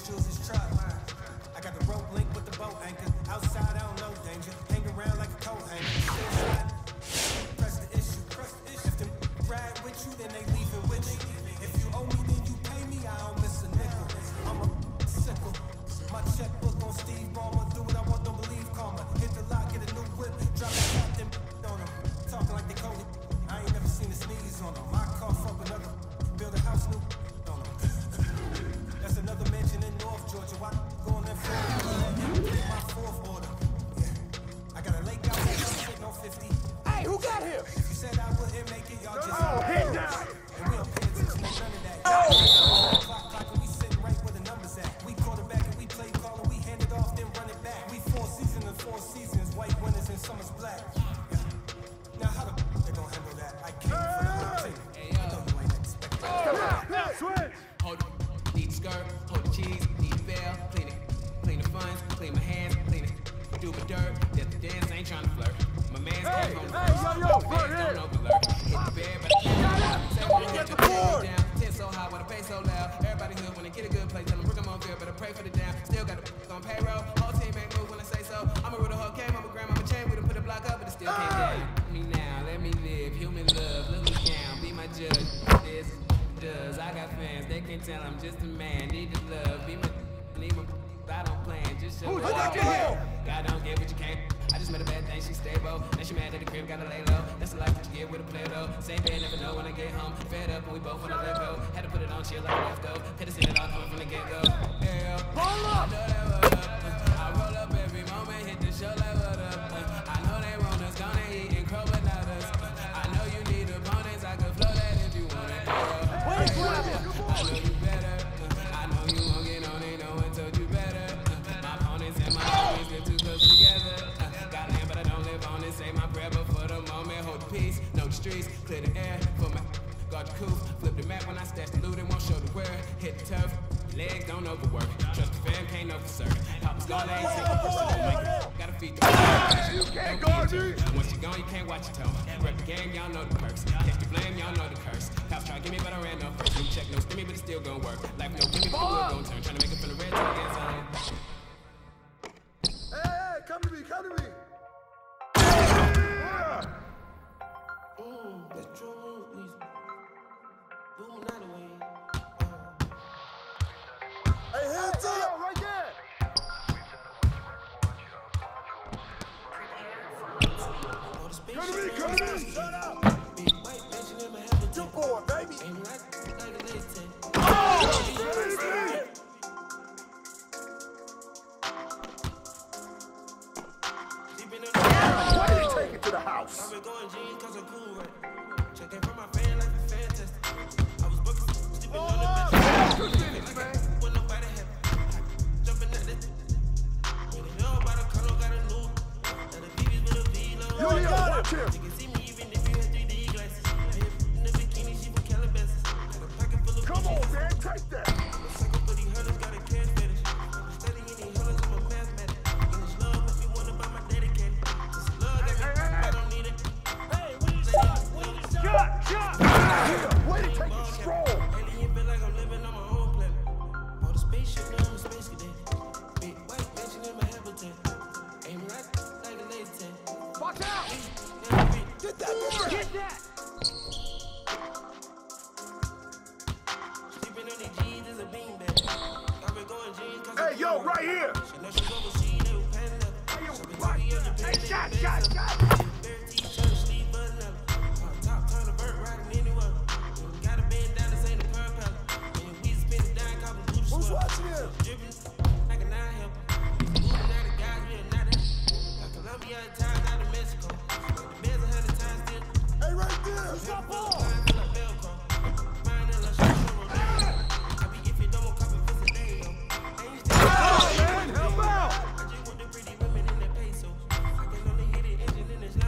choose his truck. I got the rope link with the boat anchor. Outside, I don't know danger. Hang around like a coat hanger. Still shot. Press the issue. If them ride with you, then they leaving with you. If you owe me, then you pay me. I don't miss a nickel. I'm a sickle. My checkbook on Steve Ballmer. Do what I want, don't believe karma. Hit the lock, get a new whip. Drop the top, then on them. Talking like they Cody. I ain't never seen a sneeze on them. My car fuck another. Build a house new on them. That's another mansion in North Georgia. Why go on that Florida? My fourth order. Yeah. I got a lake out there. I'm sitting on 50. Hey, who got here? If you said I wouldn't make it, y'all just hit down. And we don't pay attention to none of that. Clock, and we sitting right where the numbers at. We quarterback and we play call and we hand it off, then run it back. We 4 seasons and 4 seasons, white winners and summer's black. Yeah. Now how the they gonna handle that? I came for the whole team. I know you ain't expecting. Switch. Hold it, need the skirt, hold the cheese, need the bell, clean the funds, clean my hands, clean it, do my dirt, get the dance, ain't trying to flirt. My man's came on the first, yo, my fans don't overlurk. Hit the bed, but I Get the board. down. 10 so high, wanna pay so loud. Everybody hood when they get a good play, tell them bring them on good, but I pray for the down. Still got the on payroll, whole team ain't move when I say so. I'm a real hug, came, I'm a grandma, I'm a chain, we done put a block up, but it still can't down. Me now, let me live, human love, little down, be my judge. This does, I got fans, they can tell I'm just a man, need the love, be my, need my, I don't plan, just show me. God don't get what you can't. I just met a bad thing, she stable. Now she mad at the crib, gotta lay low. That's the life that you get with a player though. Same bed, never know when I get home. Fed up and we both wanna let go. Had to put it on chill like a left go. Could've seen it all coming from the get-go. Yeah, Roll up. I know that what up. I roll up every moment, hit the show like what up. I know they want us, gonna eat and crow but not us. I know you need opponents, I could flow that if you want it. I know you better. I know you won't get on it, no one told you better. My opponents and my homies get too close together. Got land, but I don't live on it. Say my prayer, but for the moment, hold the peace. Know the streets, clear the air for my guard the coupe. Flip the map when I stash the loot and won't show the where. Hit the turf, legs don't overwork. Trust the fam, can't over serve. Papa Scar ain't take a push, don't make it. Gotta feed the You can't guard me. Once you gone, you can't watch your tone. Rep the game, y'all know the perks. Catch the blame, y'all know the curse. Cops try to get me, but I ran no first. New check, no stimmy, but it still gon' work. Life no gimme, but the wood gon' turn. Tryna make it from the red to the end zone. Hey, come to me, come to me. That's true, please. Boom, not away. Hey, hands up. Right there. Come to me, come to me. Shut up. Big white mansion in my habitat. Jump forward, baby. Ain't like a lace tag. Oh, baby. Why did he take it to the house? I've been going jeans cause I'm cool, right? Checking for my fan like a fantastic. I was booking, sleeping on the bed. Good finish, man. When nobody happy. Jumping at it. When they know about a color, got a new. And the BB's with a V-Lo. You got him. You can see me even if you had 3D glasses. In the bikini, she from Calabasas. Got a pocket full of Come on, bitches. man, take that. I'm a sucker for these hunters, got a cash fetish. Steady in these hunters, I'm a mathematic. In this love, if you wanna buy my dedicated. This love, I don't need it. Hey, what you say? Shot. Way to take it strong. Alien feel like I'm living on my own planet. All the spaceship, now I'm a space cadet. Big white mansion in my habitat. Aim right like a laser tag. Watch out. Get that board. Get that. Sleeping on these jeans is a beanbag. I've been going jeans cause Hey, yo, right here. she know she's overseas, they were panning up. Right. Hey, shot. Bare t-shirt, sleeve button up. Top turn a vert, riding anywhere. Got a bend down, this ain't a perm pallet. And we spin it down, cop a booty Who's swell. watching him? Dripping like a 9-help. Moving out of guys, we are not it. Like Colombia at times, out of Mexico. The beds 100 times still. Hey, right there. Stop ball. Flying feel like Velcro. Flying in like shit. I be if you don't want copy, visit day, yo. Ain't used to Man, help out. I just want the pretty women in that peso. I can only hit it engine in this line.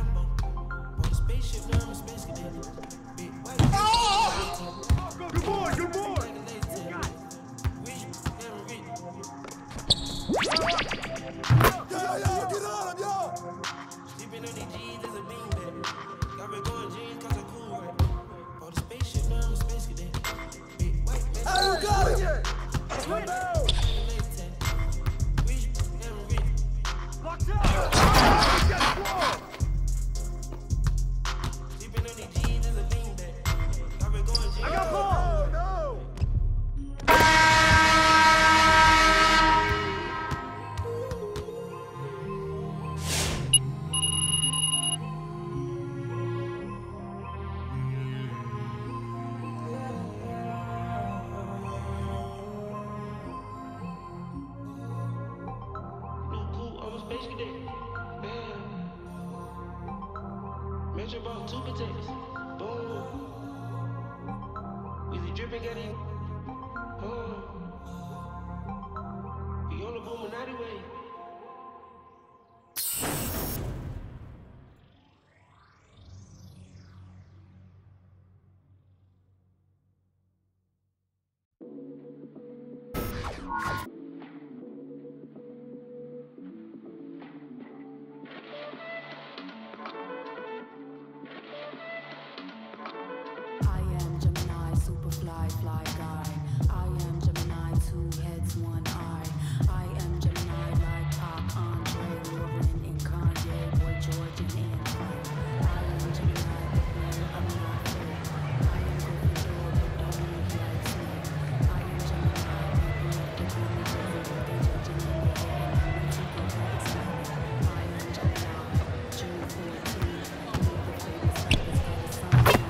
Bitch, get that. Yeah. Metro bought 2 potatoes. Boom. Weezy dripping, got it. We on the Boominati way. I am Gemini, superfly, fly guy. I am Gemini, 2 heads, 1 eye. I am Gemini, like Pop, Andre, Lauren, and Kanye, Boy George, and Antoine. I am Gemini, but no, I'm not free. I am Gryffindor, but don't look like Snape. I am Gemini, people love to call me Jezebel. They judging in their head, and I'm too good to explain it. I am Gemini, June 14th. Leave the famous rappers, got a song like me.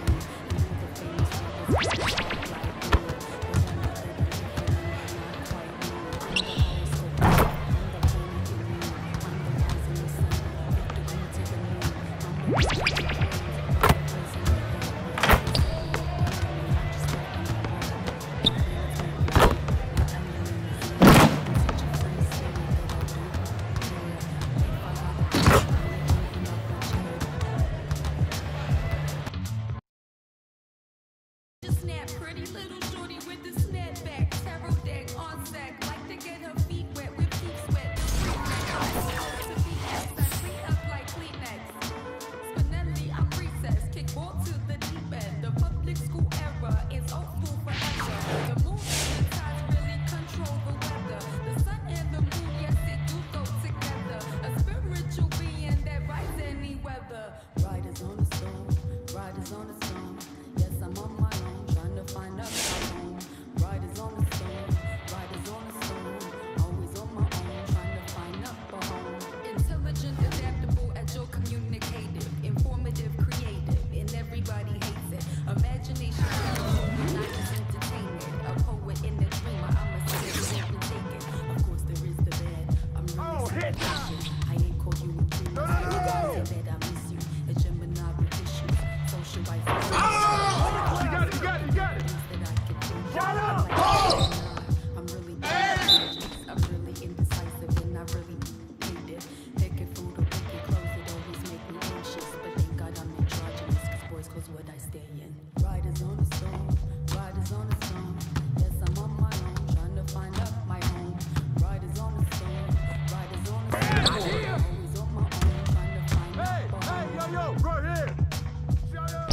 Snap, pretty little shorty with the snapback, tarot deck on sack, like to get her feet wet with peak sweat. To be I clean up like Kleenex. Spinelli, I'm recess, kick ball to the deep end. The public school era is old school forever. The moon and the tides really control the weather. The sun and the moon, yes, it do go together. A spiritual being that rides any weather. Riders on the storm, riders on the storm. Yes, I'm on my own, trying to find out my home. Riders on the storm, riders on the storm. Always on my own, trying to find up a home. Intelligent, adaptable, agile, communicative, informative, creative, and everybody hates it. Imagination, night is entertainment. A poet and a dreamer, I'm a citizen and take it. Of course, there is the bad. I'm really I ain't call you a dreamer. I say that I miss you. A Gemini with issues, social life. You got it. Shut up! I'm really I'm really indecisive and I really hate it. Picking food or picking clothes, it always make me anxious. But thank God I'm androgynous, cause boys clothes what I stay in. Riders on the storm, riders on the storm. Yes, I'm on my own, trying to find up my home. Riders on the storm, riders on the storm. Always on my own, trying to find up a home. Yo, right here! Shut up!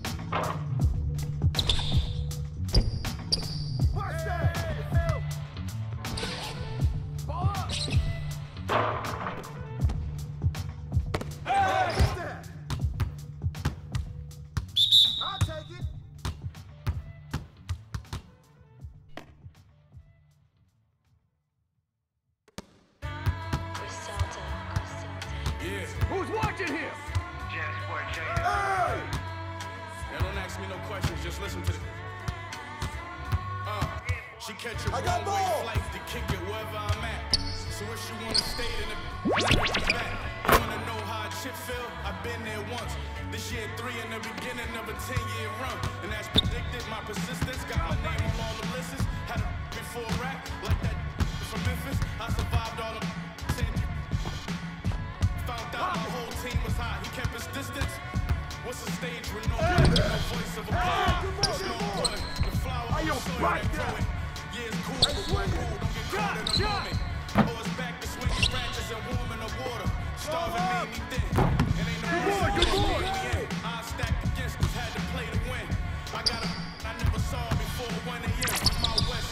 Watch that! Ball up! Hey! What's that? I'll take it! Yeah. Who's watching here? Hey! Now don't ask me no questions, just listen to the. She catch a one-way flight to kick it wherever I'm at. So if she wanna stay, then the back. You wanna know how a shit feel? I've been there once. This year 3 in the beginning of a 10-year run. And as predicted, my persistence got my name on all the lists. Had a before rap, like that from Memphis. I survived all the found out my whole team was hot. He kept his distance. What's the stage with no voice of a player? What's no boy? The flower on the soil that growing. Yeah, it's cool, but cool. Don't get caught in a moment. Oh, it's back to swinging scratches and warming the water. Starving made me thin. And ain't no more I stacked against us, had to play to win. I got a I never saw before 1 a.m. I'm out west.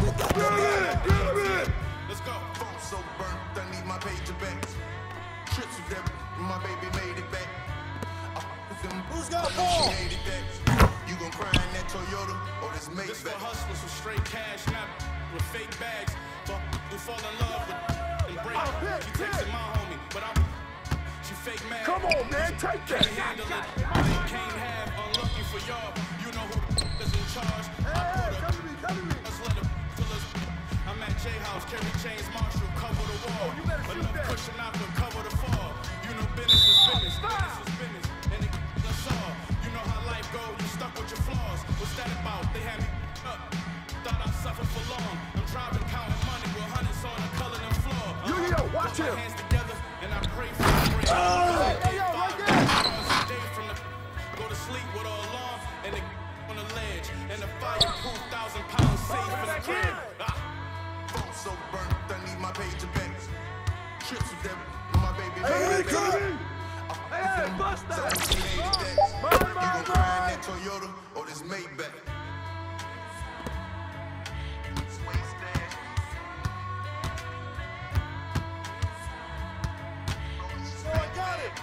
Let's go. Phone so burnt, I need my pager back. Trips with them, my baby made it back. Who's got ball? You gon' cry in that Toyota or this Maybach? This for hustlers with straight cash, not with fake bags. But who fall in love with and break. She texting my homie, but she fake mad. Come on, man, take that. Can't handle it. They can't have unlucky for y'all. You know who is in charge. Hey, come to me. Let's let it fill us. I'm at J House, carry chains, Marshall, cover the wall. You better shoot Enough that. cushion out to cover the fall. You know business is business, business is business, and it that's all. You know how life go, you stuck with your flaws. What's that about? They had me up. Thought I'd suffer for long. I'm driving, counting money with hundreds on the color and floor. Yo, watch Put him. my hands together and I pray for the bread. Hey, yo, right there. From the go to sleep with an alarm and the on the ledge and the fireproof 1,000-pound safe in the crib. Phone so burnt, I need my pager back. Trips with them, my baby. Hey, baby. Cody. Hey, bust that. You gon' cry in that Toyota or this Maybach? So I got it.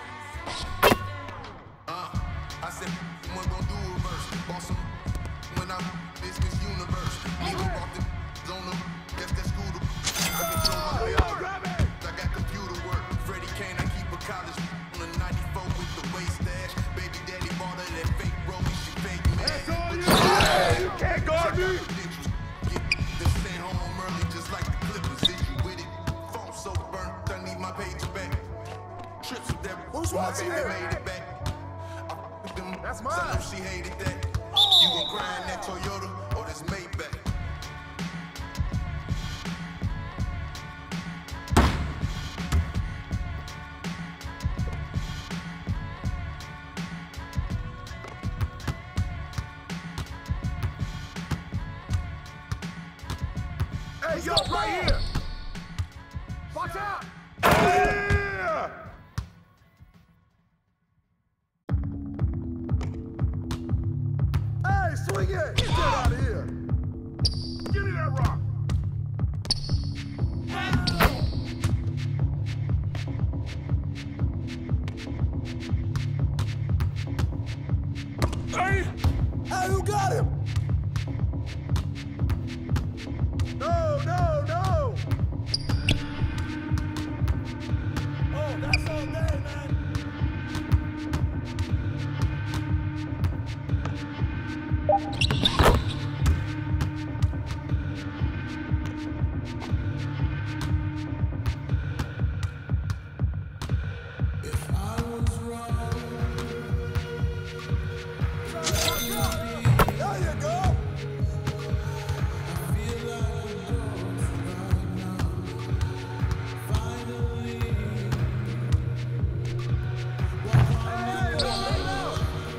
I said, what gon' do a verse? Boss 'em when I'm business universe. Nigga walk the on them, guess that's school to. I control my Yo, paper. grab it. I got computer work. Freddie Kane, I keep a college on the 94 with the waist stash. Baby daddy bought her that fake rollie, she fake mad. That's all you. Hey, you can't guard me. Get the sent home early just like the Clippers. Is you with it? Phone so burnt, I need my pager back. Trips with that. Who's my watching baby it? made it back. That's Tell mine. her she hated that. You gon' cry in that Toyota or this Maybach? Hey, yo, right here. Watch out. Yeah. Hey, swing it. Get that out of here. Give me that rock. Hey, who got him? No, no, no. Oh, that's all day, man. There you go. Hey, lay low.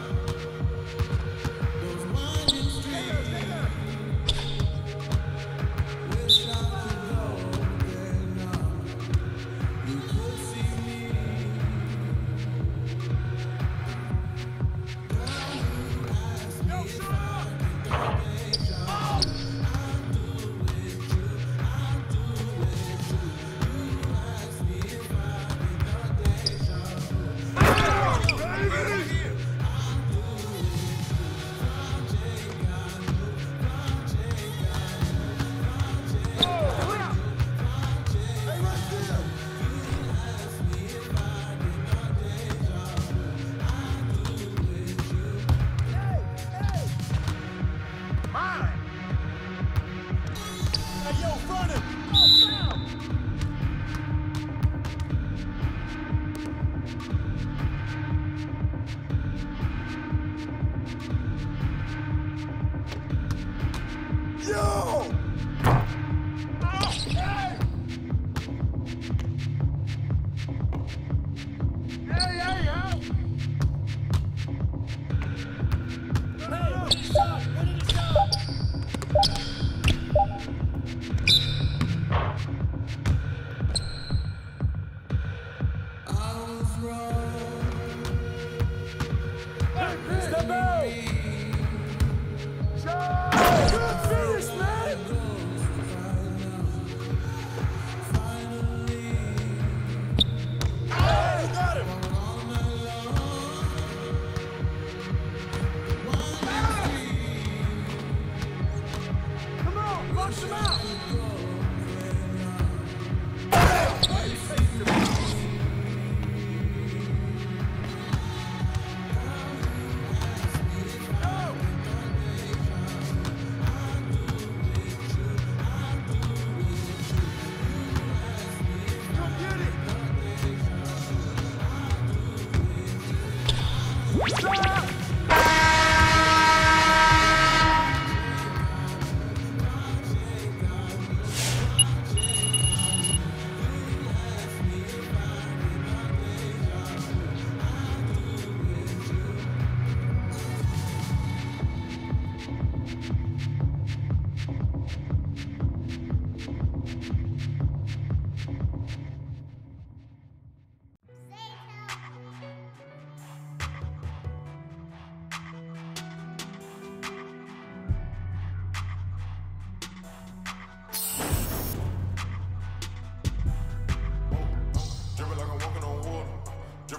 Yo, shut up. Mine. Hey, yo, Vernon. Oh, Sam. Yo! Oh, hey! Hey, hey, hey! No, stop! What did it stop?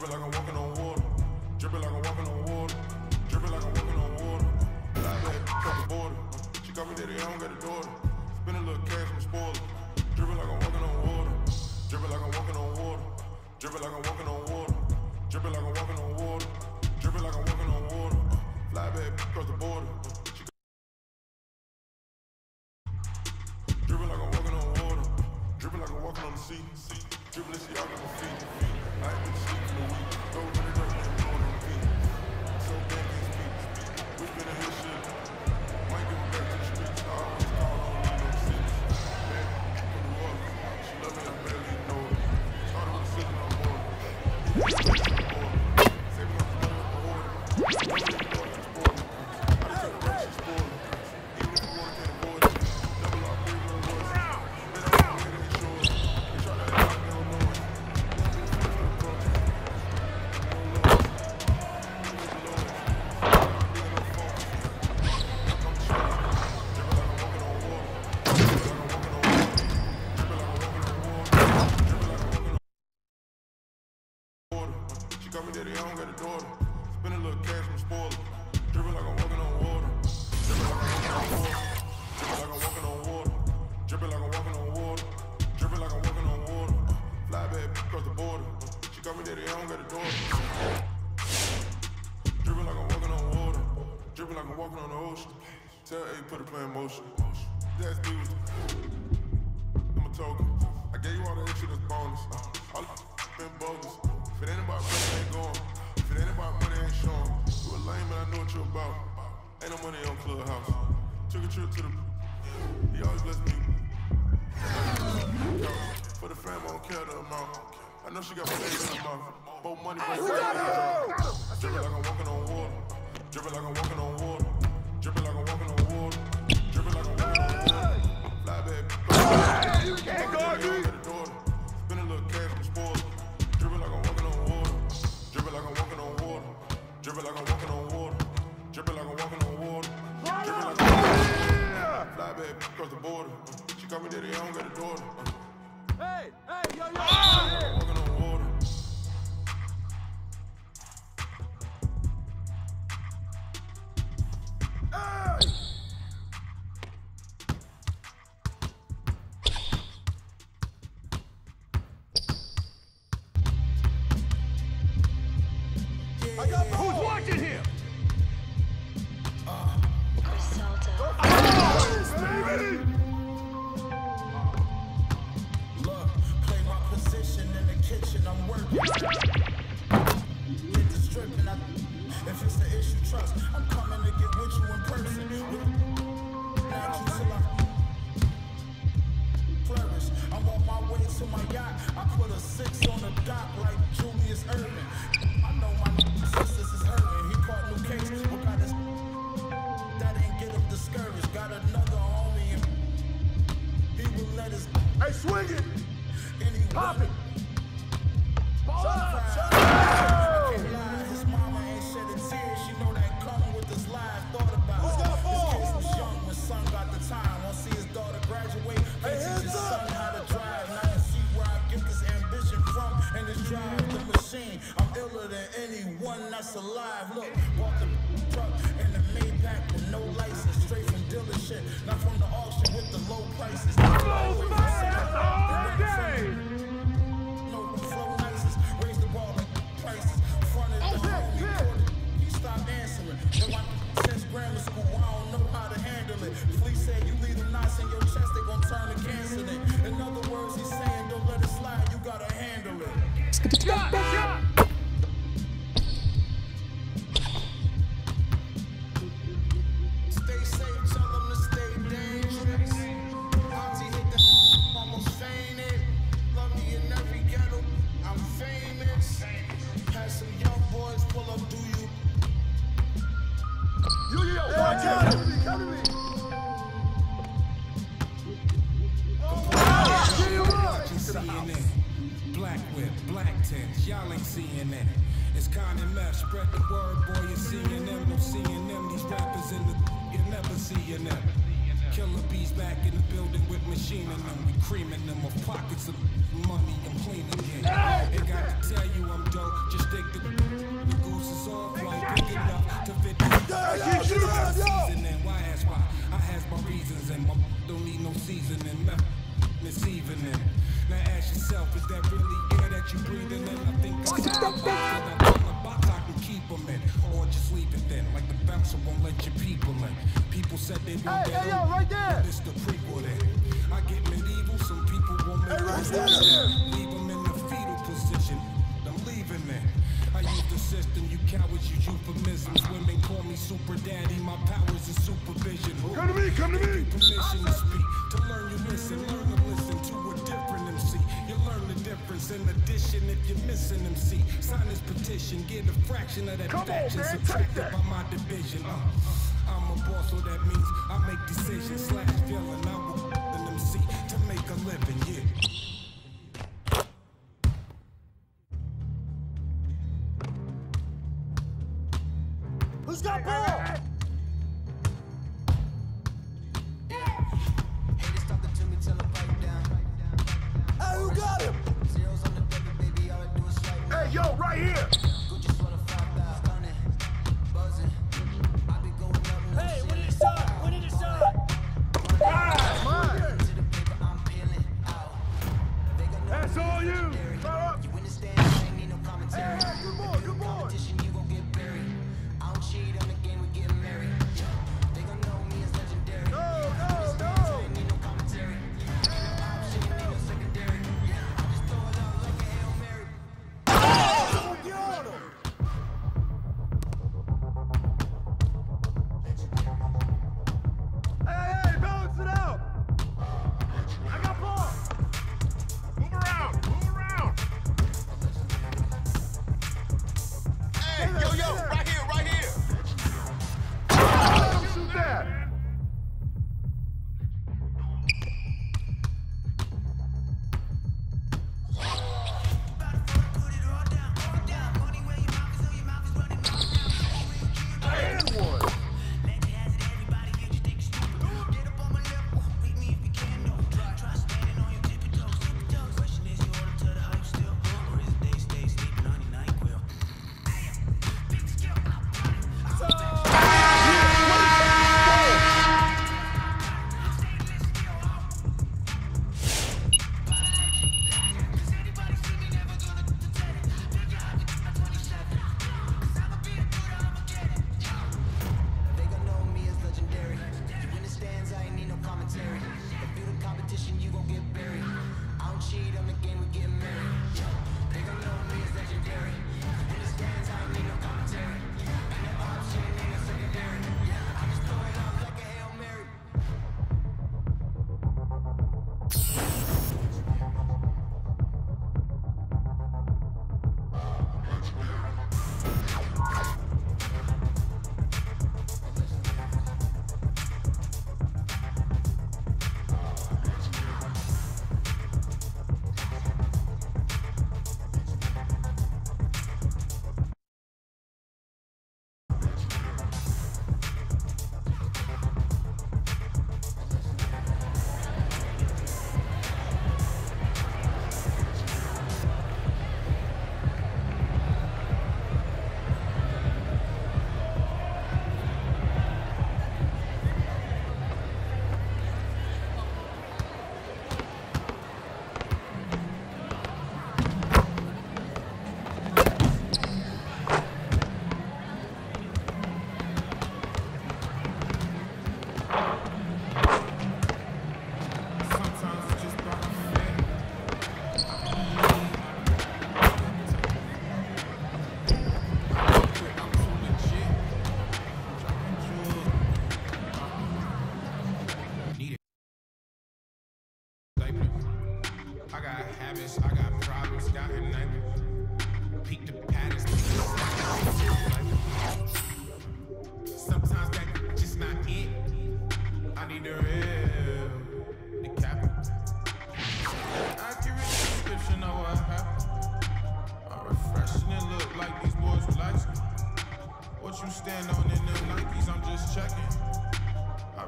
Dripping like I'm walking on water. Dripping like I'm walking on water. Dripping like I'm walking on water. Fly back, cut the border. She got me daddy, I don't got a daughter. Spend a little cash, I'm spoiled. Dripping like I'm walking on water. Dripping like I'm walking on water. Dripping like I'm walking on water. Dripping like I'm walking on water. Dripping like I'm walking on water. Fly back, cross the border. Dripping like I'm walking on water. Dripping like I'm walking on the sea. Dripping this shit out of my feet. I ain't been sleep for the week. Go run it up and go on the beat. So bad these beats. We finna hit shit. Might give it back to the streets. I always call on me, no sense. Back from New Orleans. She love me, I barely know it. Started with a sitting on board. Saving up the money with the order. Don't let me go to the sport. I just took a break, she's spoiled. Even if you want, can't avoid it. Double off, big no voice. Bet I won't get it insured. They try to act like they don't know it. Got me daddy, I don't got a daughter. Spend a little cash, I'm spoiled. Dripping like I'm walking on water. Dripping like I'm walking on water. Dripping like I'm walking on water. Dripping like I'm walking on water. Fly back, cross the border. She got me daddy, I don't got a daughter. Dripping like I'm walking on water. Dripping like I'm walking on the ocean. Tell A, put a plan in motion. That's me was I'm a token. I gave you all the extra that's bonus. All been bogus. If it ain't about money, ain't going. If it ain't about money, ain't showing. You a lame, but I know what you're about. Ain't no money on Clubhouse. Took a trip to the. He always bless me. For the fam, I don't care the amount. I know she got my baby in her mouth. Both money, but dripping like I'm walking on water. Dripping like I'm walking on water. Dripping like I'm walking on water. Dripping like I'm walking on water. Fly back. You can't guard me. Spend a little cash, I'm spoiled. Dripping like I'm walking on water. Dripping like I'm walking on water. Dripping like I'm walking on water. Dripping like I'm walking on water. Dripping like I'm walking on water. Fly back, cross the border. She got me daddy, I don't got a daughter. Hey, yo. I'm walking on water. Who's watching here? Look, play my position in the kitchen, I'm working. Hit the strip and if it's the issue, trust, I'm coming to get with you in person. Not you till I flourish. I'm on my way to my yacht. I put a 6 on the dock like Julius Erving. I know my sisters is hurting. He caught new cases, but got his that ain't get him discouraged. Got another homie and he will let his Hey, swing it. Pop it. Ball up. His mama ain't shed a tear. She know that come with this life. Thought about it. His kids was young when son got the time. Won't see his daughter graduate. Hey, teach his son how to drive. Now you see where I get this ambition from. And this drive the machine. I'm iller than anyone that's alive. Look, bought the truck and the Maybach with no license. Straight from dealership. Not from the auction with the low prices. Blow my ass all day. No flow nices, raise the ball like prices. Fronted the homie, he stopped answering. And since grammar school, I don't know how to handle it. Flea said you leave them knots in your chest, they gon' turn to cancer. In other words, he's saying don't let it slide, you gotta handle it. Shot. Stay safe, tell them to stay dangerous. Auntie hit the almost fainted. Love me in every ghetto, I'm famous. Had some young boys pull up, do you? Yo, watch out. Cover me. CNN, black whip, black tents, y'all ain't seeing that. It's kinda mess, spread the word, boy, you're seeing them, no seeing them. These rappers in the, you're never seeing them. Killer bees back in the building with machine in them. We creaming them of pockets of money. I'm clean again. Ain't got to tell you I'm dope. Just think the goose is all flow big enough to fit the seasoning. Why ask why? I has my reasons and my don't need no seasoning. This evening. Now ask yourself, is that really air that you breathing in? I think I said the box that I want the box I can keep them in. Or just leave it then, like the bouncer won't let your people in. People said they do that. Hey, yo, right there. This the prequel then. I get medieval, some people won't make right this there. Leave them in the fetal position. I'm leaving then. I use the system, you cowards use euphemisms. Women call me super daddy, my powers is supervision. Come to me, come to me. Permission to speak, to learn you listen, learn to listen to a different MC. You learn the difference in addition if you're missing MC. Sign this petition, get a fraction of that Come on, faction man, subtracted take that. by my division. I'm a boss, so that means I make decisions / feeling. I will an MC to make a living, yeah. Who's got ball? Hey, who got him? Hey, yo, right here. Hey, we need a shot. We need a shot. That's all you. Hey, good boy, good boy. Hey, balance it out. I got ball. Move around, move around. Hey, yo, right here, right here. Let him shoot that. And one.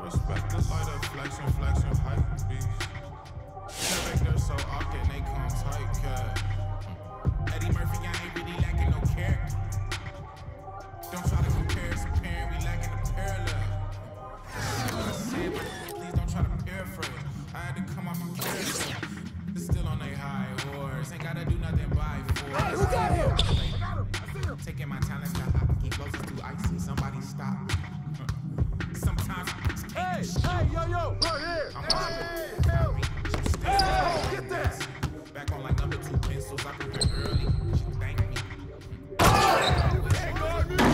respect the lighter, flexing, hype beast. Character so often they come tight, cat. Eddie Murphy, I ain't really lacking no character. Don't try to compare us apparent, we lacking the parallel. I said, but please don't try to paraphrase. I had to come off from character. It's still on they high horse. Ain't gotta do nothing by force. Hey, who got him? I got him. I see him. Taking my talents to high. Keep closest to icy. Somebody stop. Sometimes it's Hey, yo, right here. Hey, get that. Back on like number 2 pencils. I can hear early. She thank me. You can't guard me.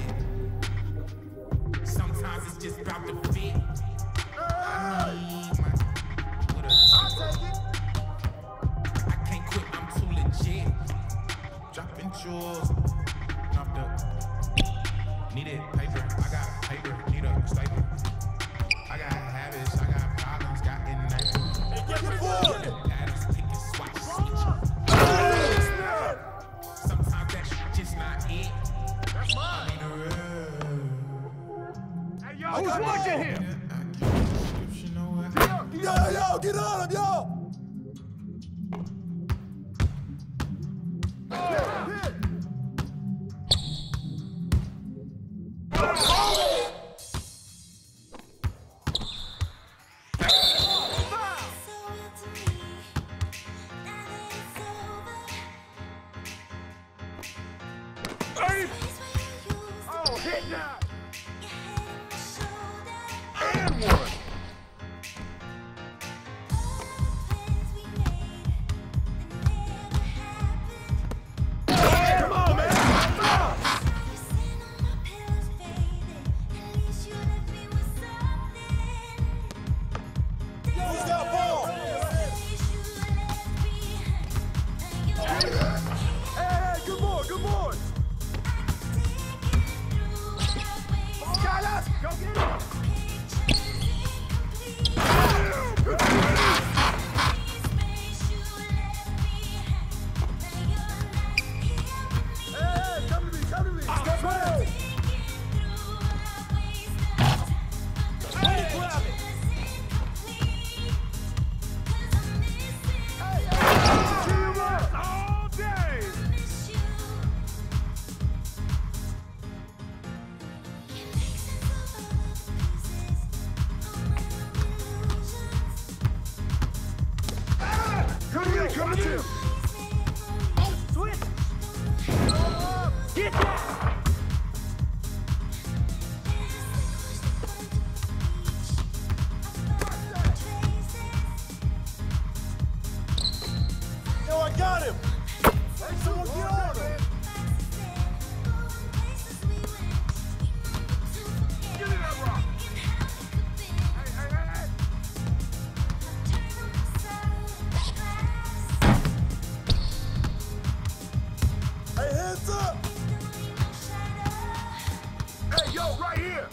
Sometimes it's just about to fit. I need my. I'll take it. I can't quit. I'm too legit. Dropping jewels. Knocked up. Needed paper. I got paper. Need a staple. I got habits. I got problems. Got in that. Hey, get the ball. Patterns, pick and swatch. Sometimes that shit just not it. That's mine. I need a Hey, yo, who's watching him? Yo, get on him, yo! Oh, hit now. And one. Come on, man. Who's got ball? Hey, good boy, good boy. Got us. Go get him. Good boy. Hey, come to me, come to me. Step away. Hey, grab it. Hey, cheer him up all day. Come here, come here. Oh, switch. Get that. Yo, I got him! Hey, someone get on him. Give me that rock. Hey, hey, hey, hey. Hey, hands up! Hey, yo, right here.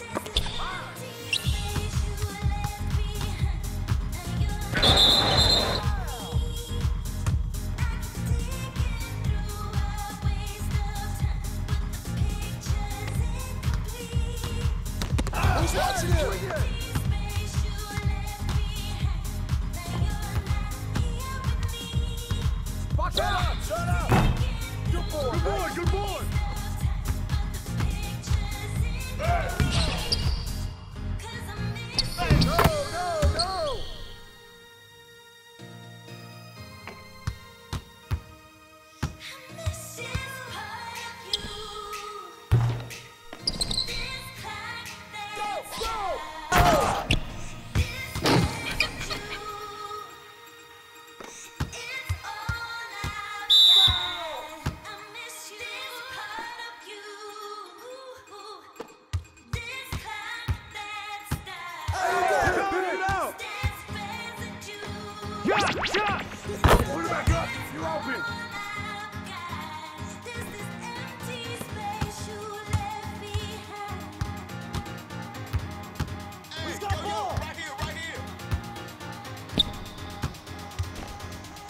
Who's watching him? Watch out. Shut up! Good boy! Good boy, good boy. No, no, no. Pick it out. Shot, shot. Put it back up. You're open. Who's got ball? Right here, right here.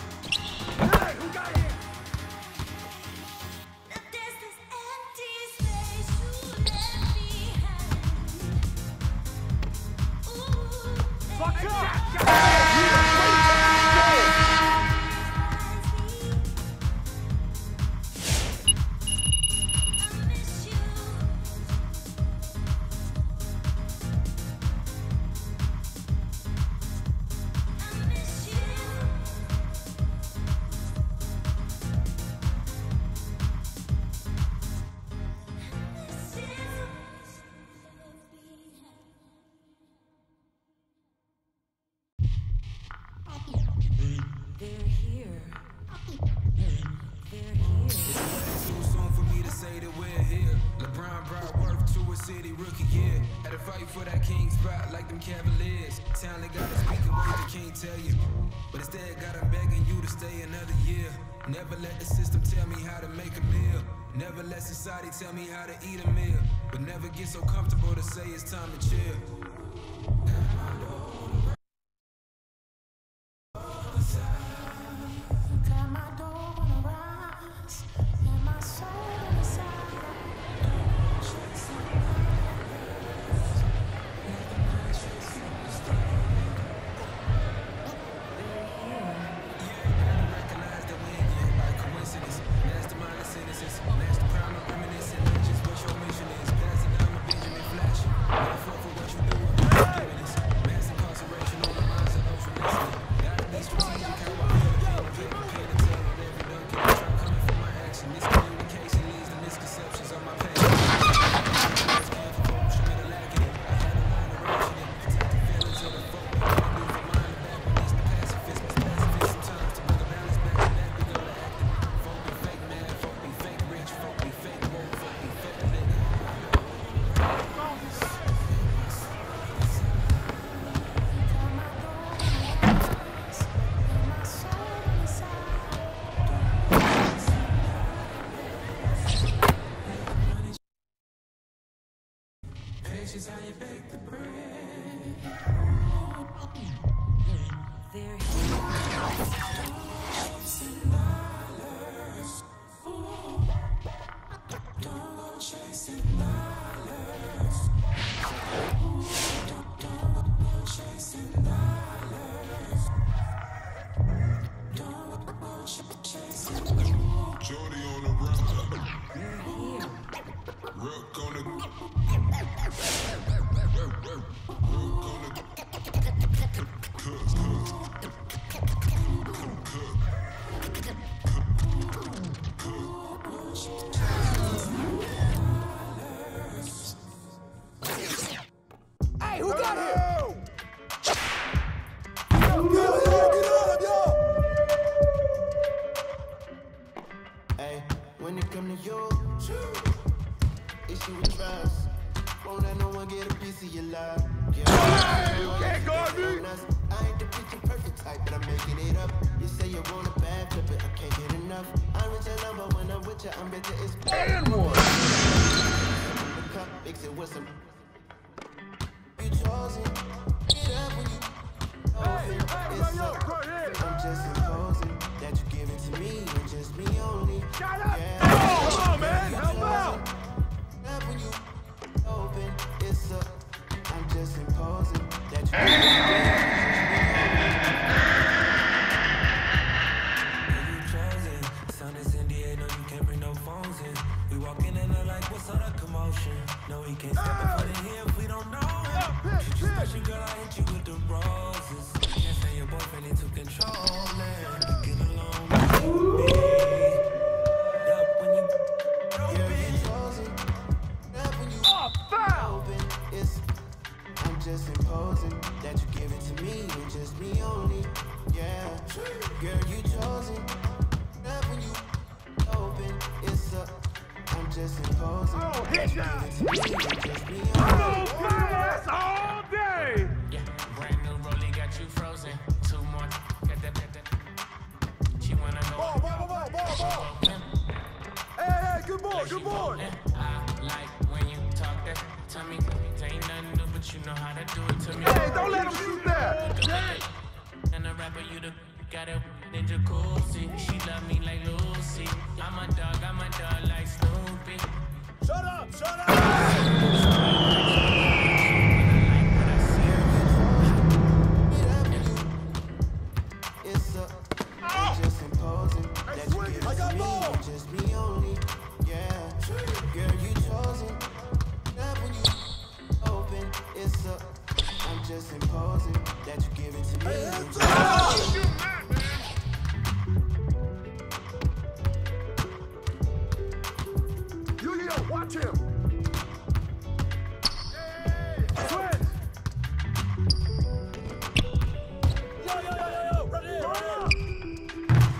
here. They're here. It's too soon for me to say that we're here. LeBron brought worth to a city rookie year. Had to fight for that king spot like them Cavaliers. Talent got us speaking words I can't tell you, but instead got them begging you to stay another year. Never let the system tell me how to make a meal. Never let society tell me how to eat a meal. But never get so comfortable to say it's time to chill. Is how you bake the bread. They're Don't go chasing dollars. Don't go chasing dollars. Don't go chasing dollars. Jordy on the run. Rook on the. Hey, who got him? Hey, when it come to you, issue with trust. Won't let no one get a piece of your love. Hey, you can't guard me! I ain't the picture perfect type, but I'm making it up. You say you want a bad flip it, I can't get enough. I'm with your number when I'm with you, I'm better. It's And one! the cup, mix it with some. You chose it. Get up when you. It's up. I'm just imposing that you give it to me and just me only. Shut up! Yeah. Come on, man! Help out! When you open, it's up. I'm just imposing that you give it to me. You chosen. Son is in the air, no, you can't bring no phones in. We walk in and they're like, what's all that commotion? No, he can't step in front of here if we don't know him. She's a special girl, I hit you with the roses. Can't say your boyfriend into control it. Get along with me. Up when you open, it's I'm just imposing that you give it to me and just me only. Yeah, girl, you chosen. That when you open, it's up. I'm just imposing that you give it to me and just me only. That's all day! Yeah, brand new rollie got you frozen. Two more, got that. She wanna go. Ball. Hey, good boy, good boy. I like when you talk that to me. Ain't nothing new, but you know how to do it to me. Hey, don't let him shoot that! And the rapper, you the got it in jacuzzi. She love me like Lucy. I'm a dog like Snoopy. Shut up! It's up. I'm just imposing that you give it to me and just me only. Yeah, girl, you chosen. That when you open, it's up. I'm just imposing that you give it to me and just me only. Watch him! Switch! Yo, right here!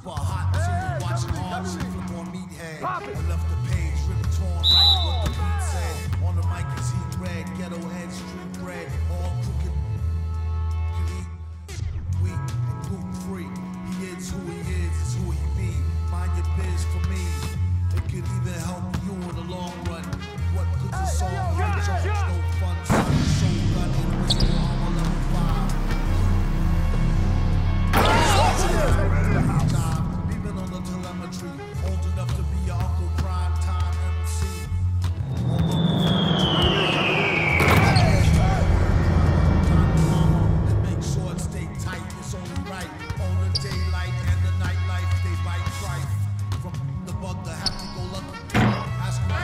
super hot till you watching Archie flip on Meathead. I left the page ripped torn like what the beat said. On the mic is heat red, ghetto head, street bread, all crooked. You eat weak and gluten free. He is who he is who he be. Mind your biz for me. It could even help you in the long run. What could the song reach on? No fun, son. Soul gun in original armor level 5. Even on the telemetry, old enough to be your Uncle Prime Time MC. And make sure it stay tight, it's only right. On the daylight and the nightlife, they bite trife. From the bug to have to go lucky. Ask my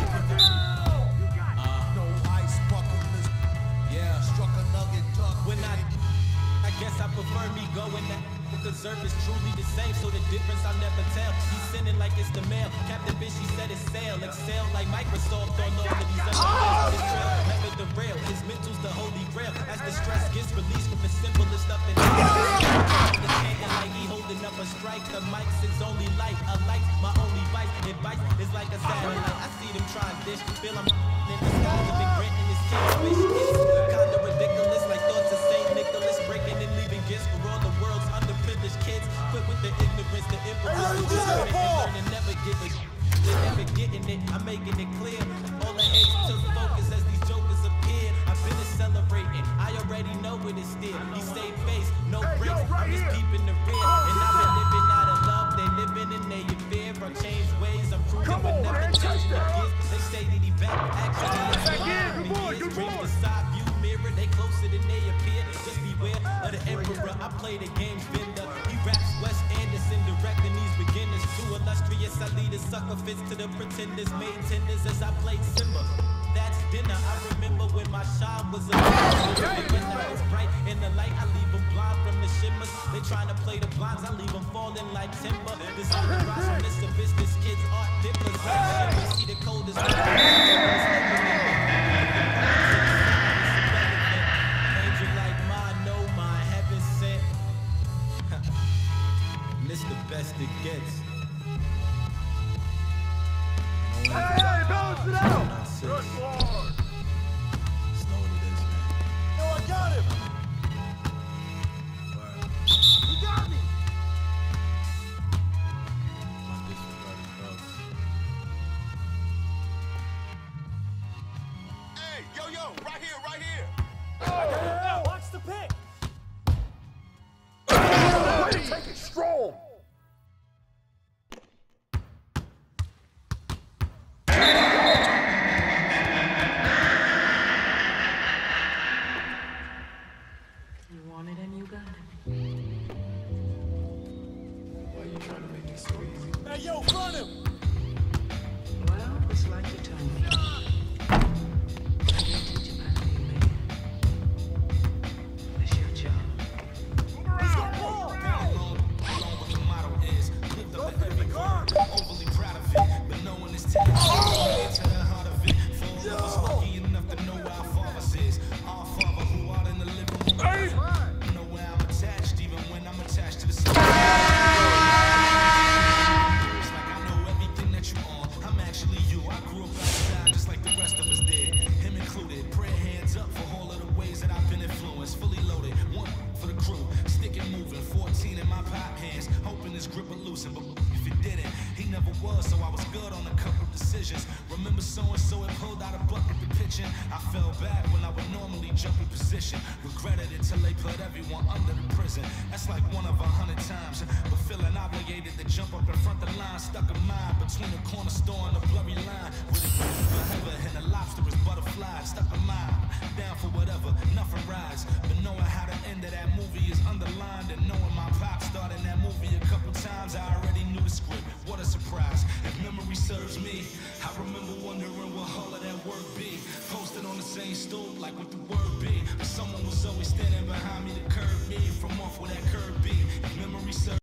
no ice bucket list. Yeah. Struck a nugget, duck. When I guess I prefer me going that. Because Earth is truly the same, so the difference I'll never tell. He's sending like it's the mail. Captain Bitch, he said it's sail. Excel like Microsoft on all of these other things. This trail, never derail. His mental's the holy grail. As the stress gets released from the simplest stuff in life. The canyon like he holding up a strike. The mic's his only light. A light, my only vice. Advice is like a satellite. I see them try and dish. Feel I'm in the skies. I've been granting this kid wish. It's kinda ridiculous, like thoughts of St. Nicholas. Breaking and leaving gifts for all the world's underprivileged kids. Quit with the ignorance, the influence, the learn and never give it. They're never getting it, I'm making it clear. All the hate took focus as these jokers appear. I've been celebrating, I already know it is still. He stayed face, no breaks, I'm just peeping the rear. And I've been living out of love, they living in their fear. I changed ways, I'm proving but never changing the gears. They say that he back, actually it's dream the side view mirror, they closer than they appear. Just beware of the emperor, I play the game's bender. He raps Wes Anderson, directing these beginners. Too illustrious, I lead a sucker fits to the pretenders. Made tenders as I played Simba. That's dinner, I remember when my shine was a when I was bright in the light, I leave them blind from the shimmers. They trying to play the blinds, I leave them falling like timber. This on the rise from this abyss, this kid's art differs. You see the coldest angel like mine, no mine, heaven sent. And this the best it gets. Hey, balance it out! Good lord! It's not what it is, man. Yo, I got him! He got me! My disregarded thugs. Hey, yo, right here, right here! Oh, watch the pick! Way to take it strong! You wanted and you got it. Why are you trying to make it so easy? Hey, yo, run him! Well, it's like you told me. I didn't teach you how to be a man. That's your job. Move around! Along with the motto is clipped up at every corner. Overly proud of it, but no one is telling me into the heart of it. For all of us lucky enough to know where our fathers is. Our father who out in the living room. Know where I'm attached, even when I'm attached to the soul. It's like I know everything that you on. I'm actually you. I grew up outside just like the rest of us did. Him included. Prayer hands up for all of the ways that I've been influenced. Fully loaded. One for the crew. Stick it moving. 14 in my pop hands. Hoping this grip will loosen. But if it didn't, he never was. So I was good on a couple decisions. Remember so-and-so had pulled out a bucket to pitching. I fell back when I would normally jump in position. Regretted it till they put everyone under the prison. That's like one of 100 times. But feeling obligated to jump up in front of the line. Stuck a mind between the corner store and the blurry line. With it forever and the lobster is butterfly. Stuck a mind down for whatever, nothing rides. But knowing how the end of that movie is underlined. And knowing my pop starred in that movie a couple times, I already knew the script. What a surprise. If memory serves me, I remember wondering what all of that work be. Posted on the same stool, like what the word be. But someone was always standing behind me to curb me from off where that curb be. If memory serves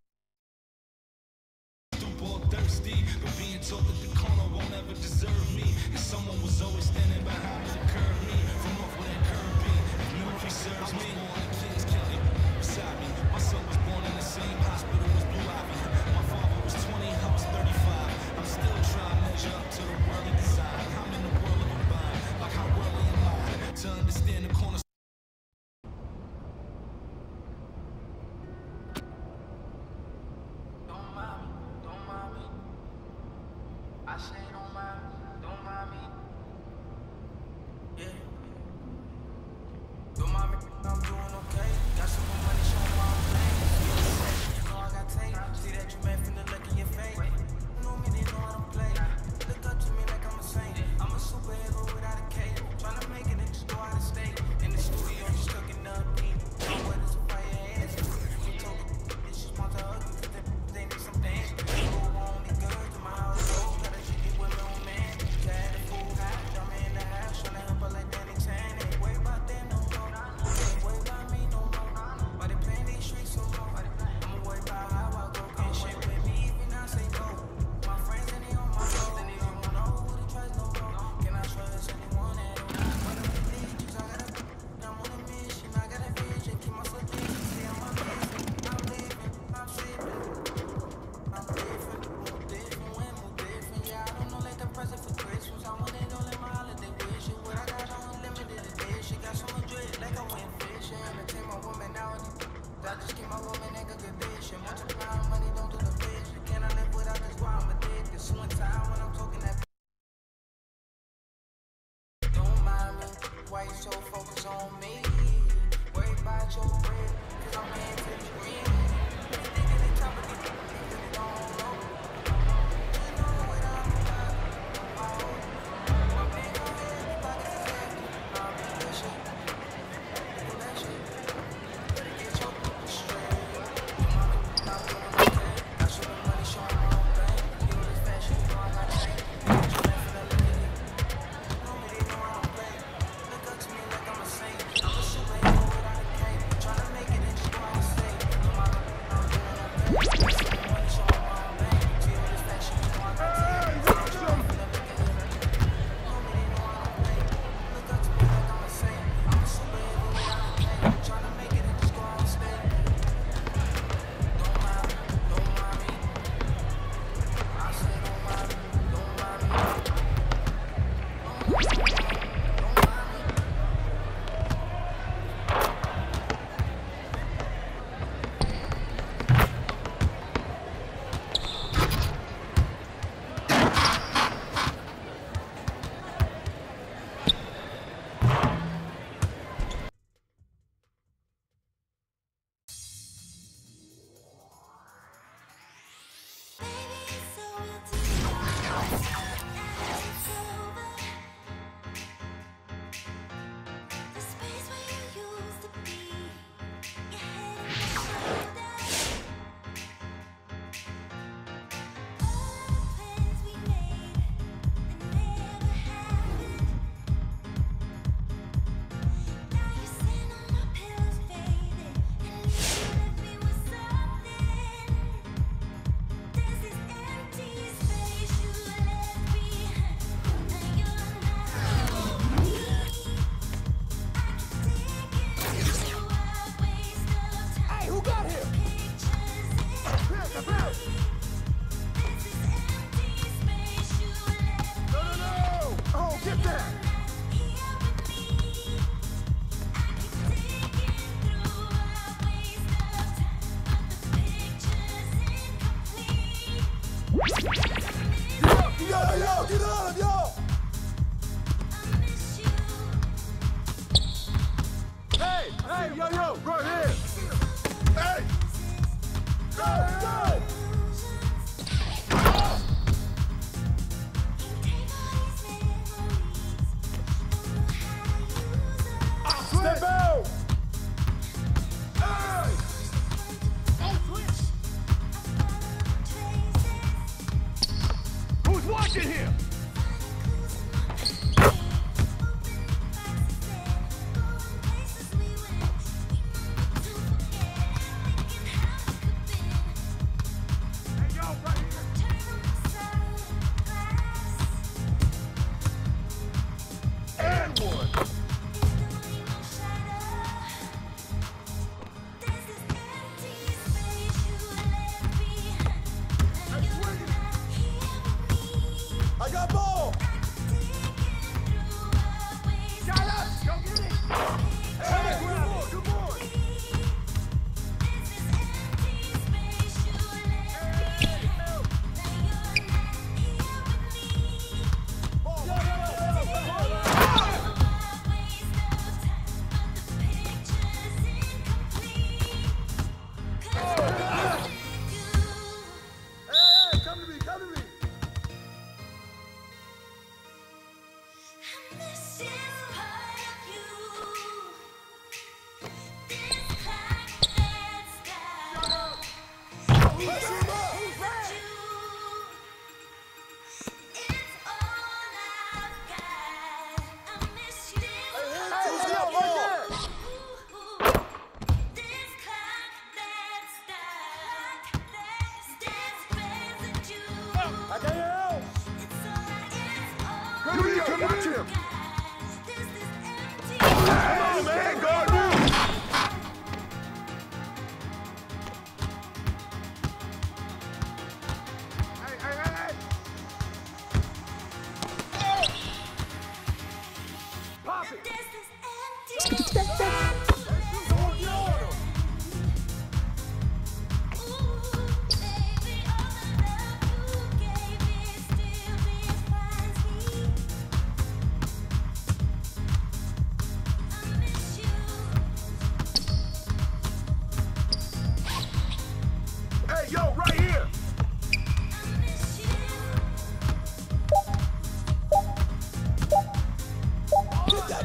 all thirsty, but being told that the corner won't ever deserve me. And someone was always standing behind me to curb me from off where that curb be. If memory serves me, born in Kings County, beside me. My son was born in the same hospital as Blue Ivy. why you so focused on me. Worry about your bread, cause I'm heading to the green. They thinking they top of me, they really don't know. You know what I'm about. My man gon' hit me pockets is empty. Nah, man, that shit. That shit. Better get your people straight. Your mama, I'm doing my thing. I show the money, show my own thing. You know this fashion, you know I got change. Get your life in the look at it. Know me, they know I don't play. Look up to me like I'm a saint. I'm a superhero without a cape. Tryna make it and just go out and stay. Your mama, I'm doing my thing. I show the money, show my own thing. You know this fashion, you know I got change. Get your life in the look at it. Know me, they know I don't play. Look up to me like I'm a saint. I'm a superhero without a cape. Tryna make it and just go out and stay. Don't mind me, don't mind me. I say don't mind me, don't mind me. Who's watching here?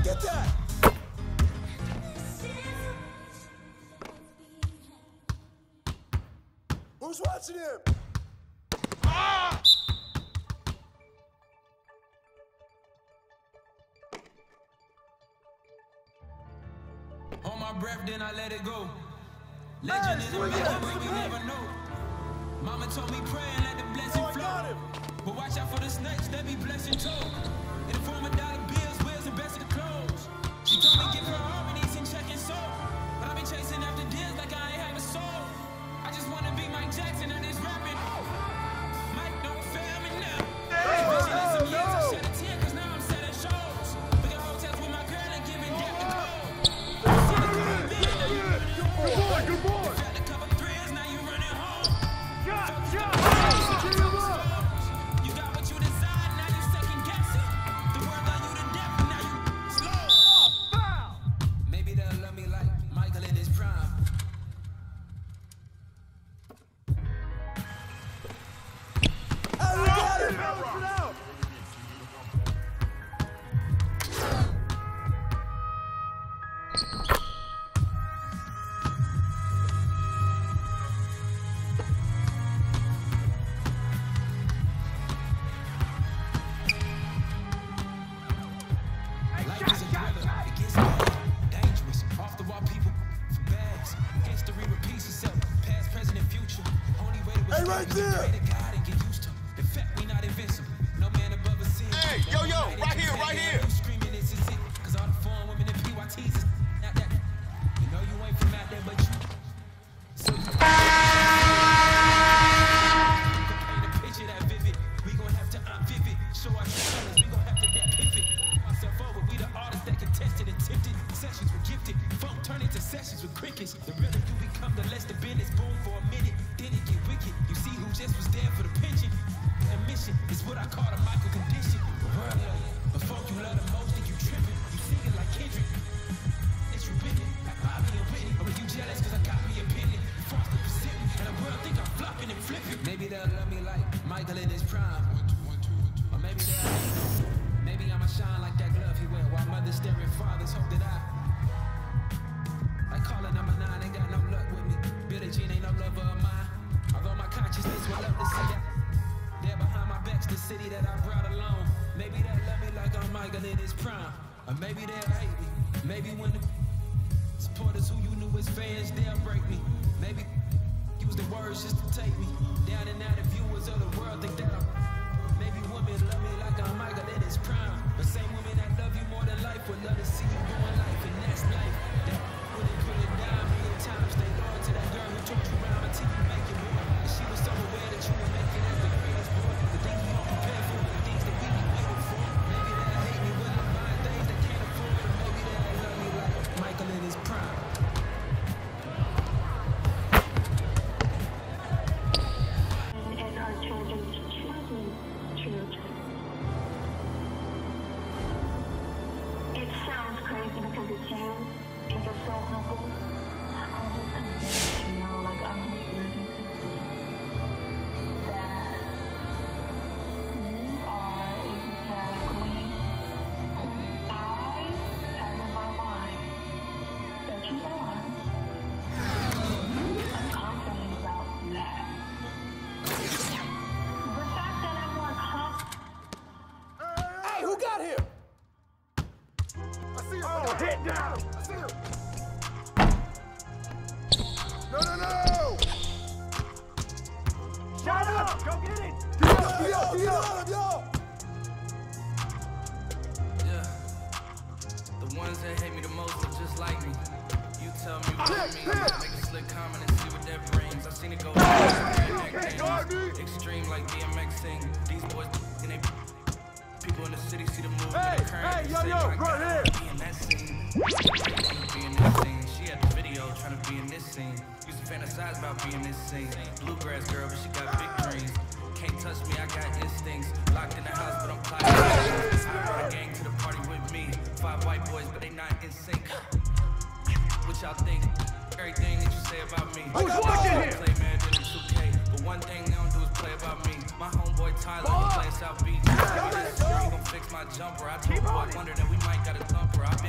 Get that! Who's watching him? Ah! Hold my breath, then I let it go. Legend is a legend, but we never know. Mama told me pray and let the blessing flow. But watch out for the snakes, they be blessing too. In the form of dollar bills, where's the best of the clothes? She told me give her harmonies and checking soul. But I be chasing after deals like I ain't have a soul. I just wanna be Mike Jackson and this rapping. Mike don't fail me now. Vision in some years, I shed a tear cause now I'm set at shows. Look at hotels with my girl and giving death the code. Good boy! Had a couple thrills, now you running home. You got what you desire, now you second guessing. The world love you to death, now you slow. Maybe they'll love me like Michael in his prime. Life is a thriller, it gets bad, dangerous. Off the wall people for bags. History repeats itself, past, present, and future. Only way to escape right is there. to pray to God and get used to. In fact, we not invincible. No man above us sin. Hey, yo, right here, right here. You screaming this is it. Cause all the foreign women and PYTs is not that. You know you ain't from out there, but you. So you can paint a picture that vivid. We gon' have to unvivid. Show our true colors, we gon' have to that pivot. Myself over, we the artists that contested and tempted. Sessions were gifted. Funk turn into sessions with crickets. The realer you become, the less the business. Boom for a minute, then it get wicked. You see who just was there for the pension. Admission is what I call a Michael condition. World love you. The funk you love the most, and you tripping. You singing like Kendrick. It's forbidden. Like Bobby and Whitney. Or are you jealous cause I got me a penny? Foster Pacific. And the world think I'm flopping and flipping. Maybe they'll love me like Michael in his prime. Or maybe they'll hate me. Maybe I'ma shine like that glove he wear while mothers staring fathers hope that I call it number 9, ain't got no luck with me. Billie Jean ain't no lover of mine. Although my consciousness will love to see that. There behind my back's the city that I brought along. Maybe they'll love me like I'm Michael in his prime. Or maybe they'll hate me. Maybe when the supporters who you knew as fans, they'll break me. Maybe use the words just to take me down and out. The viewers of the world think that I'm. Maybe women love me like I'm Michael in his prime. But same women that love you more than life would love to see you doing life, and that's life. That when they put it down many times, stay loyal to that girl who took you around until you make it more. And she was so aware that you would make it as the greatest boy. The things we don't prepare for, the things that we can wait for. Maybe they'll hate me when I'm buying things they can't afford. Or maybe they'll love me like Michael in his prime. And our children's children. It sounds crazy because it's you, and you're so humble. I'm just convinced, you know, like I'm just living to see that you are exactly who I have in my mind that you are. I'm confident about that. The fact that I'm more confident. Hey, who got him? I see him. Oh, hit down. I see him. No. Shut up. Go get it. Get up, y'all. Yeah. The ones that hate me the most are just like me. You tell me what it means. Make a slick comment and see what that brings. I seen it go extreme like DMX sing. These boys and they people in the city see the move. Hey, yo, right here. Be in that scene. Be in that scene. She had the video trying to be in this scene. Used to fantasize about being this scene. Bluegrass girl, but she got big dreams. Can't touch me, I got instincts. Locked in the house, but I'm plotting. I brought a gang to the party with me. 5 white boys, but they not in sync. What y'all think? Everything that you say about me. Who's watching here? Play man, then it's 2K. But one thing they don't do is play about me. My homeboy Tyler, he plays South Beach. He gon' fix my jumper. I told boy Wonder that we might got a thumper. I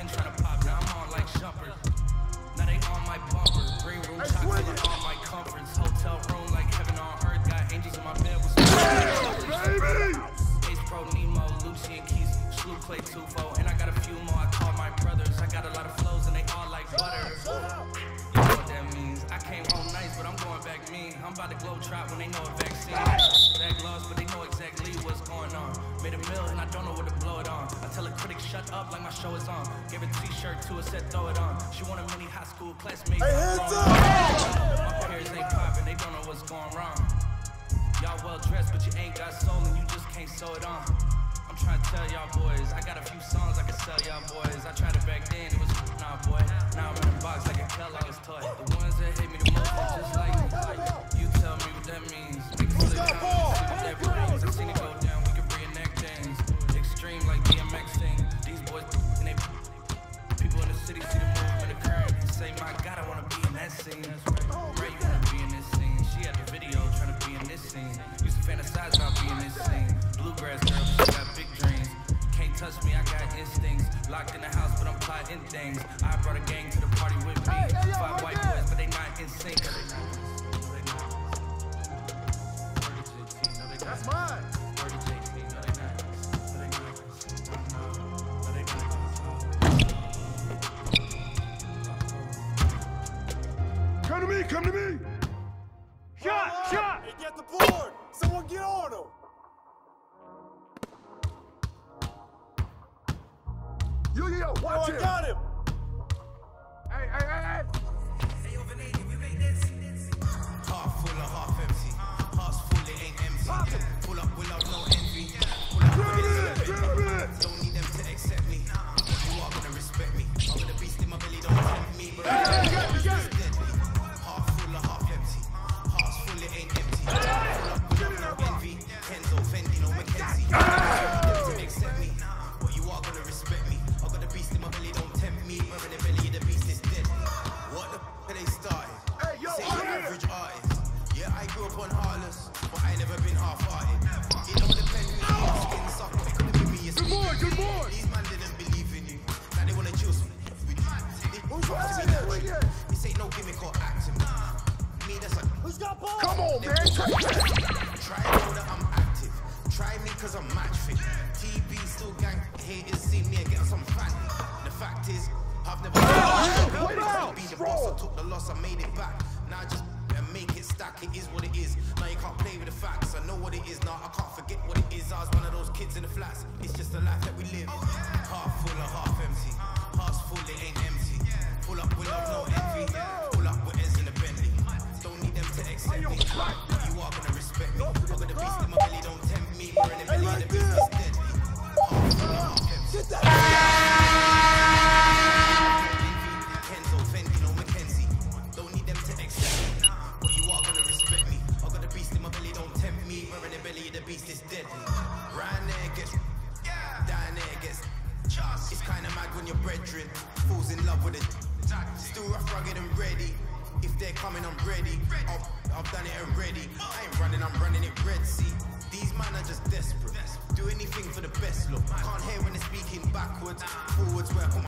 play 2-4, and I got a few more I call my brothers. I got a lot of flows and they all like butter. You know what that means. I came home nice, but I'm going back mean. I'm about to glow trot when they know a vaccine. Bag lost, but they know exactly what's going on. Made a meal and I don't know what to blow it on. I tell a critic shut up like my show is on. Gave a t-shirt to her, said throw it on. She want a mini high school classmate. Hey, hands up! My peers ain't popping, they don't know what's going wrong. Y'all well dressed, but you ain't got soul and you just can't sew it on. I'm trying to tell y'all boys, I got a few songs I can sell y'all boys. I tried it back then, it was nah boy. Now I'm in a box like a Kellogg's toy. The ones that hate me the most are just like you tell me what that means. Make it flip down, see what that brings. I seen it go down, we can reenact things. Extreme like DMX thing. These boys and they people in the city see the movement occurring and say, my God, I wanna be in that scene. Ray, you wanna be in this scene. She had the video trying to be in this scene. Used to fantasize about being in this scene. Bluegrass girl, she got big dreams. Can't touch me, I got instincts. Locked in the house, but I'm plotting things. I brought a gang to the party with me. 5 white boys, but they not in sync. That's mine. Come to me, come to me! Shot, shot! Hey, get the board! Someone get on him! Yo, watch I him! got him! Hey! Half full or half empty. Hearts full, it ain't empty. Pull up without no envy. Pull up with it. Don't need them to accept me. You are gonna respect me. I'm gonna beast in my belly, don't tempt me. But half full or half empty. Hearts full, it ain't empty. Pull up without no envy. Kenzo, Fendi, no Mackenzie. Don't need them to accept me. But you are gonna respect me. I'm gonna beast in my belly, don't tempt me. But in the belly of the beast is dead. What the f are they started? Say you're average artist. Yeah, I grew up on Harless, but I never been half-hearted. It don't depend who you are, skin suck, but it couldn't give me a speed. Good boy! These man didn't believe in you. Now they wanna chill some with you. They trust me naturally. This ain't no gimmick or acting. Me, that's like, Who's got ball? Come on, man! try to know that I'm active. Try me cause I'm match fit. TB still gang haters see me and get some fat. The fact is, I've never been the boss. I took the loss, I made it back. Now I just make it stack. It is what it is. Now you can't play with the facts. I know what it is now. I can't forget what it is. I was one of those kids in the flats. It's just the life that we live. Half full or half empty. Hearts full, it ain't empty. Pull up with love, no envy. Pull up with ends in the Bentley. Don't need them to accept me. You are gonna respect me. I'm gonna beast in my belly, don't tempt me. We're in the belly of the beast is deadly. Half full or half empty. Kenzo, Fendi, no Mackenzie. Don't need them to accept me. But you are gonna respect me. I'm gonna beast in my belly, don't tempt me. We're in the belly of the beast is deadly. Round there gets down there gets. It's kinda mad when your brethren falls in love with it. Still rough, rugged and ready. If they're coming, I'm ready. I've done it already. I ain't running, I'm running it Red Sea. These man are just desperate. Do anything for the best look. Can't hear when they're speaking backwards. Forwards where I put